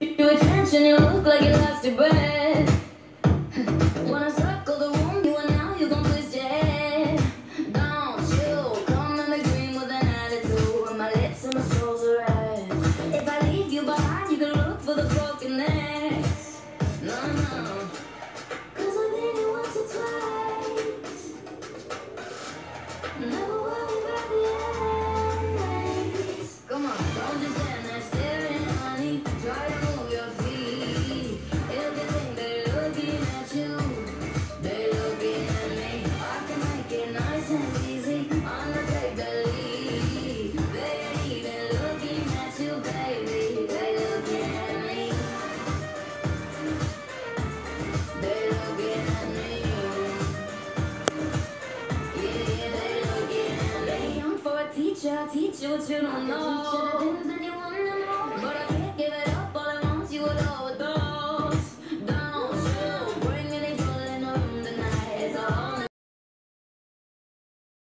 Your attention, you look like you lost your breath. Wanna circle the room, you and now you gon' twist your head. Don't you come at me green with an attitude, with my lips and my soul's a red. If I leave you behind, you can look for the broken necks. No, no, 'cause I've been here once or twice. Never worry about the endings. Come on, don't just stand there staring, honey. Try to move your feet. If you think they're looking at you, they're looking at me. I can make it nice and easy. I'ma take the lead. They ain't even looking at you, baby. They looking at me. They looking at me. Yeah, they looking at me. I'm for a teacher, teach you what you don't know.